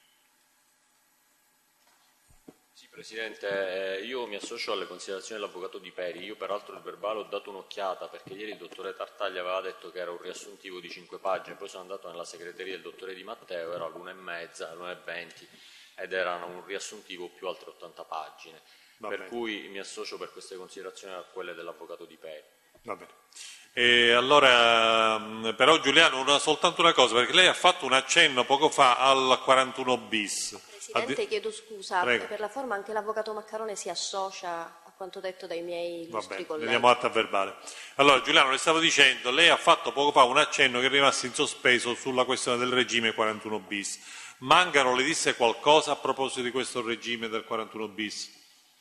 Presidente, eh, io mi associo alle considerazioni dell'Avvocato Di Peri. Io peraltro il verbale ho dato un'occhiata perché ieri il dottore Tartaglia aveva detto che era un riassuntivo di cinque pagine, poi sono andato nella segreteria del dottore Di Matteo, era l'una e mezza, l'una e venti ed era un riassuntivo più altre ottanta pagine, Va per bene. cui mi associo per queste considerazioni a quelle dell'Avvocato Di Peri. Va bene. E allora, però Giuliano, una, soltanto una cosa, perché lei ha fatto un accenno poco fa al quarantuno bis. Presidente, chiedo scusa, Prego. per la forma anche l'avvocato Maccarone si associa a quanto detto dai miei illustri colleghi. Vediamo atto a verbale. Allora Giuliano, le stavo dicendo, lei ha fatto poco fa un accenno che è rimasto in sospeso sulla questione del regime quarantuno bis. Mangano le disse qualcosa a proposito di questo regime del quarantuno bis?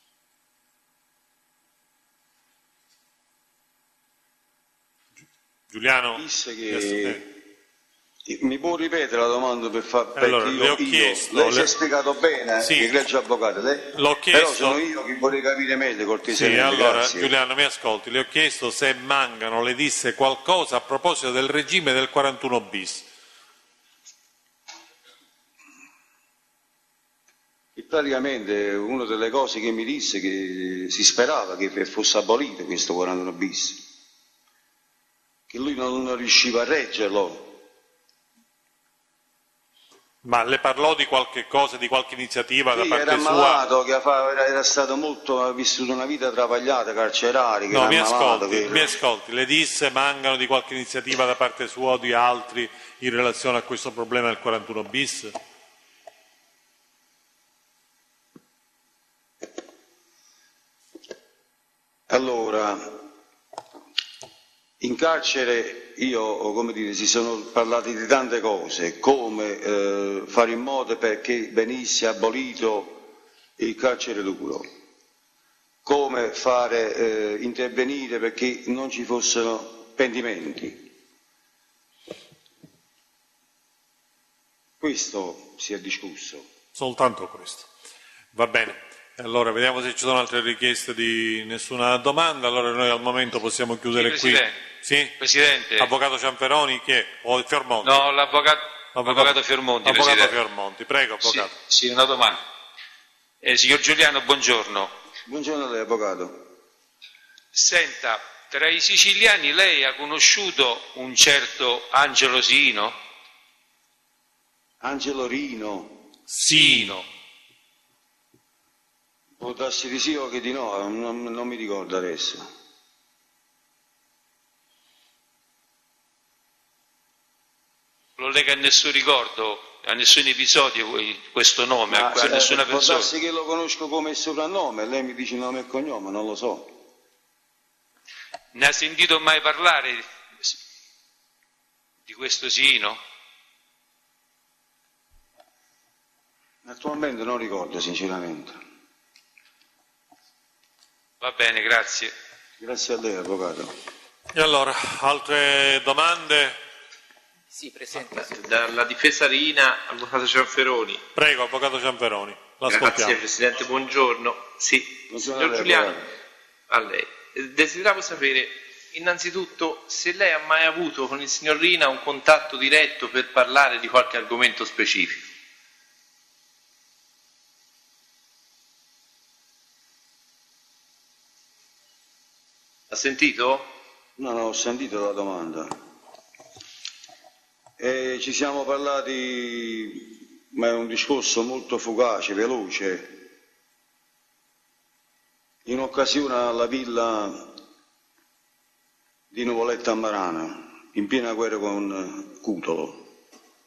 Giuliano? Disse che... Mi può ripetere la domanda per fare? Allora, perché io, le ho io, chiesto, lei le... si è spiegato bene, sì. egregio avvocato, lei... L'ho chiesto... però sono io che vorrei capire meglio cortesemente. Sì, allora grazie. Giuliano mi ascolti, le ho chiesto se Mangano le disse qualcosa a proposito del regime del quarantuno bis. E praticamente una delle cose che mi disse che si sperava che fosse abolito questo quarantuno bis, che lui non riusciva a reggerlo. Ma le parlò di qualche cosa, di qualche iniziativa Sì, da parte era sua? malato, che era, era stato molto, ha vissuto una vita travagliata, carceraria, che No, era mi malato, ascolti, che... mi ascolti, le disse Mangano di qualche iniziativa da parte sua o di altri in relazione a questo problema del quarantuno bis? Allora, in carcere io, come dire, si sono parlati di tante cose, come eh, fare in modo perché venisse abolito il carcere duro, come fare eh, intervenire perché non ci fossero pentimenti. Questo si è discusso. Soltanto questo. Va bene. Allora, vediamo se ci sono altre richieste di nessuna domanda. Allora noi al momento possiamo chiudere sì, qui. Sì? Presidente. Avvocato Cianferoni, chi è? O Fiormonti? No, l'avvocato, l'avvocato Fiormonti. Avvocato Presidente. Fiormonti, prego, avvocato. Sì, sì una domanda. Eh, signor Giuliano, buongiorno. Buongiorno a lei, avvocato. Senta, tra i siciliani lei ha conosciuto un certo Angelo Sino? Angelo Rino. Sino. Può darsi di sì o che di no, non, non mi ricordo adesso. Non lega a nessun ricordo, a nessun episodio questo nome, Ma, a, a nessuna può persona? darsi che lo conosco come soprannome, lei mi dice nome e cognome, non lo so. Ne ha sentito mai parlare di questo Sino? Attualmente non ricordo, sinceramente. Va bene, grazie. Grazie a lei, avvocato. E allora, altre domande? Sì, Presidente. Dalla difesa Rina, avvocato Cianferoni. Prego, avvocato Cianferoni, l'ascoltiamo. Grazie Presidente, buongiorno. Sì, Buongiorno signor a lei, Giuliano, avvocato. a lei. Desideravo sapere innanzitutto se lei ha mai avuto con il signor Rina un contatto diretto per parlare di qualche argomento specifico. Ha sentito? No, no, ho sentito la domanda. E ci siamo parlati, ma è un discorso molto fugace, veloce, in occasione alla villa di Nuvoletta a Marano, in piena guerra con Cutolo.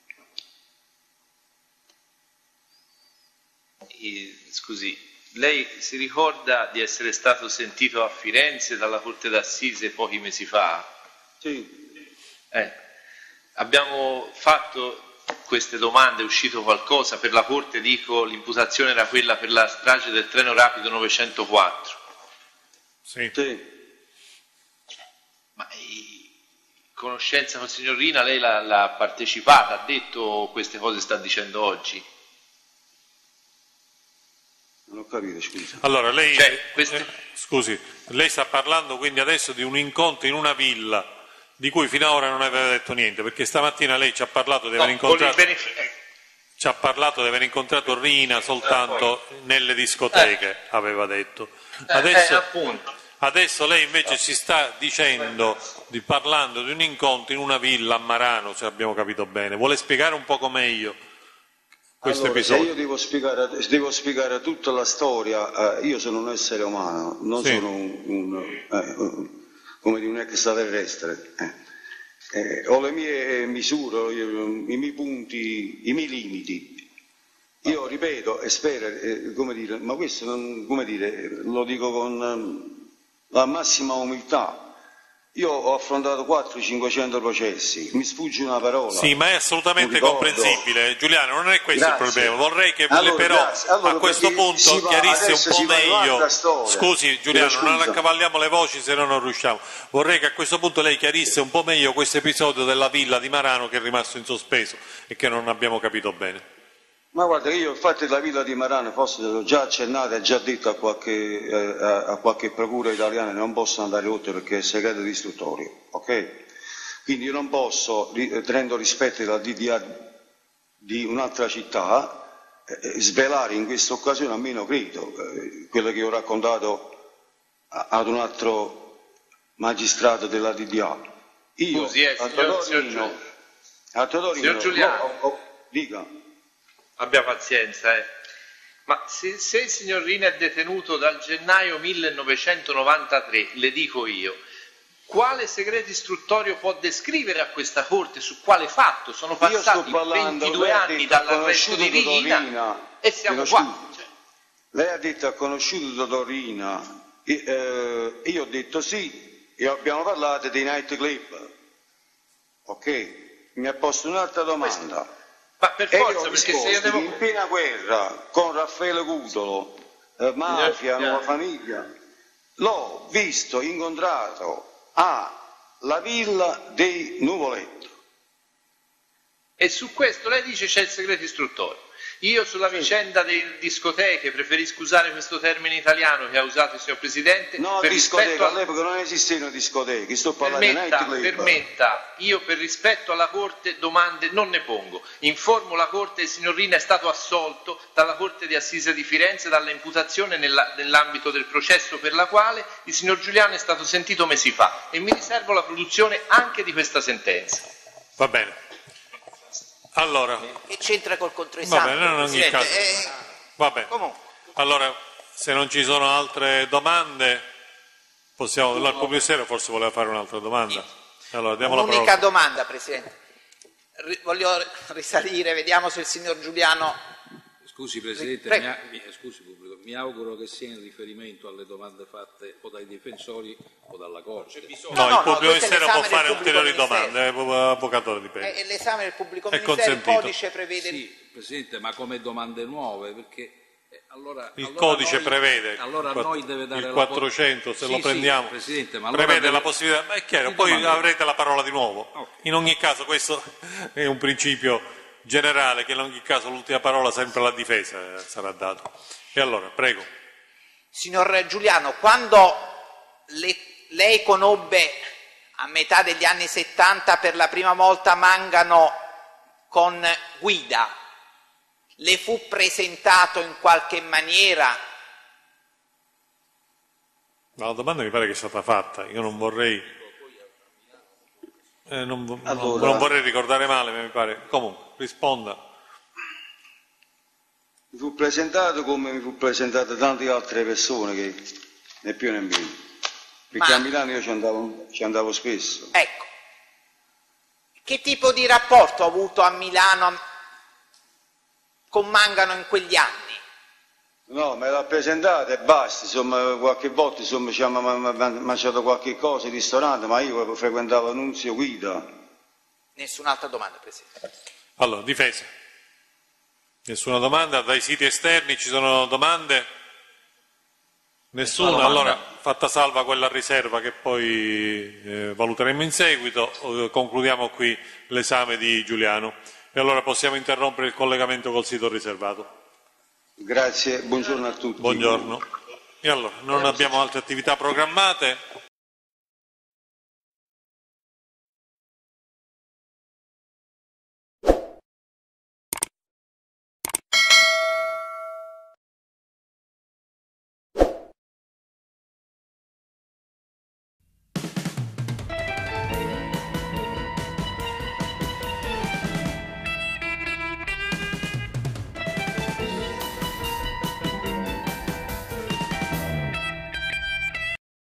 E, scusi, lei si ricorda di essere stato sentito a Firenze dalla Corte d'Assise pochi mesi fa? Sì. Eh. Abbiamo fatto queste domande, è uscito qualcosa? Per la Corte, dico, l'imputazione era quella per la strage del treno rapido novecentoquattro. Sì. Sì. Ma in conoscenza con il signor Rina, lei l'ha, l'ha partecipata, ha detto queste cose sta dicendo oggi? Non ho capito, scusa. Allora, lei, Cioè, questi- eh, scusi, lei sta parlando quindi adesso di un incontro in una villa di cui fino ad ora non aveva detto niente, perché stamattina lei ci ha parlato di aver No, con il incontrato, beneficio- ci ha parlato di aver incontrato Rina soltanto nelle discoteche, aveva detto. eh, Adesso, eh, appunto. adesso lei invece ci sta dicendo, di, parlando di un incontro in una villa a Marano, se abbiamo capito bene. Vuole spiegare un poco meglio questo Allora, se episodio? io devo spiegare, devo spiegare tutta la storia, eh, io sono un essere umano, non Sì. sono un, un, eh, un- come dire, un extraterrestre. Eh. Eh, ho le mie misure, io- i miei punti, i miei limiti. Io ripeto e spero, eh, come dire, ma questo non, come dire, lo dico con eh, la massima umiltà. Io ho affrontato quattrocento cinquecento processi, mi sfugge una parola. Sì, ma è assolutamente un ricordo. comprensibile. Giuliano, non è questo Grazie. il problema. Vorrei che Allora, però grazie. Allora, a questo perché punto si va- chiarisse un adesso po' si va in meglio. un'altra storia. Scusi Giuliano, Chiedo non scusa. accavalliamo le voci se no non riusciamo. Vorrei che a questo punto lei chiarisse un po' meglio questo episodio della villa di Marano che è rimasto in sospeso e che non abbiamo capito bene. Ma guarda, io infatti la villa di Marano, forse l'ho già accennato e già detto a qualche, eh, a, a qualche procura italiana, non posso andare oltre perché è segreto di istruttorio, ok? Quindi io non posso, ri- tenendo rispetto alla D D A di un'altra città, eh, svelare in questa occasione, almeno credo, eh, quello che ho raccontato a- ad un altro magistrato della D D A. Io, Scusi, eh, a signor- Todorino, signor Giuliano. a Todorino, Signor Giuliano. no, oh, oh, dica. Abbia pazienza, eh. Ma se, se il signor Rina è detenuto dal gennaio millenovecentonovantatré, le dico io, quale segreto istruttorio può descrivere a questa Corte su quale fatto? Sono Io sto passati parlando, ventidue lei ha anni detto, ha dall'arresto di conosciuto Rina Todorina, e siamo chiedo qua. scusa. Cioè, Lei ha detto ha conosciuto Todorina, e, eh, io ho detto sì, e abbiamo parlato dei night club, ok? Mi ha posto un'altra domanda. ma per E io forza, ho perché se io risposto devo... che in piena guerra con Raffaele Cutolo, eh, mafia, Signor- nuova famiglia, l'ho visto, incontrato alla villa dei Nuvoletto. E su questo lei dice c'è il segreto istruttorio. Io sulla vicenda delle discoteche preferisco usare questo termine italiano che ha usato il signor Presidente. No, per discoteca, a... all'epoca non esistevano discoteche, sto parlando di permetta, night club. permetta, io per rispetto alla Corte domande non ne pongo. Informo la Corte che il signor Rina è stato assolto dalla Corte di Assise di Firenze dalla imputazione nella, nell'ambito del processo per la quale il signor Giuliano è stato sentito mesi fa e mi riservo la produzione anche di questa sentenza. Va bene. Allora, che c'entra col controesame? Va bene, in ogni caso. Eh, Va bene. comunque. Allora, se non ci sono altre domande, possiamo. Allora, il pubblico ministero forse voleva fare un'altra domanda. Allora, diamo la Un'unica parola. domanda, Presidente. Ri- voglio risalire, vediamo se il signor Giuliano. Scusi Presidente, Prego. mi, a- mi- scusi pubblico, mi auguro che sia in riferimento alle domande fatte o dai difensori o dalla Corte. No, No, no, il no, pubblico questo è ministero può l'esame del fare pubblico ulteriori ministero. domande, eh, avvocato Di Pegno. È, è l'esame del pubblico È ministero, il consentito. codice prevede. Sì, Presidente, ma come domande nuove? Perché eh, allora, Il allora codice noi- prevede allora il quatt- noi deve dare il la quattrocento, se Sì, lo sì, prendiamo, Presidente, ma allora prevede deve- la possibilità, ma è chiaro, Di poi domande. avrete la parola di nuovo. Ok. In ogni caso questo è un principio generale, che in ogni caso l'ultima parola sempre alla difesa eh, sarà data. E allora, prego. Signor Giuliano, quando le- lei conobbe a metà degli anni settanta per la prima volta Mangano con Guida, le fu presentato in qualche maniera? Ma la domanda mi pare che è stata fatta, io non vorrei, eh, non, vo- non- Allora- non vorrei ricordare male, ma mi pare. Comunque, risponda. Mi fu presentato come mi fu presentato tante altre persone che né più né meno. Perché Ma- a Milano io ci andavo, ci andavo spesso. Ecco, che tipo di rapporto ha avuto a Milano con Mangano in quegli anni? No, me l'ha presentato e basta, insomma, qualche volta insomma, ci hanno ma- ma- mangiato qualche cosa in ristorante, ma io frequentavo Nunzio Guida. Nessun'altra domanda, Presidente. Allora, difesa. Nessuna domanda? Dai siti esterni ci sono domande? Nessuna? Nessuna domanda. Allora, fatta salva quella riserva che poi eh, valuteremo in seguito, eh, concludiamo qui l'esame di Giuliano. E allora possiamo interrompere il collegamento col sito riservato. Grazie, buongiorno a tutti. Buongiorno. E allora, non abbiamo altre attività programmate.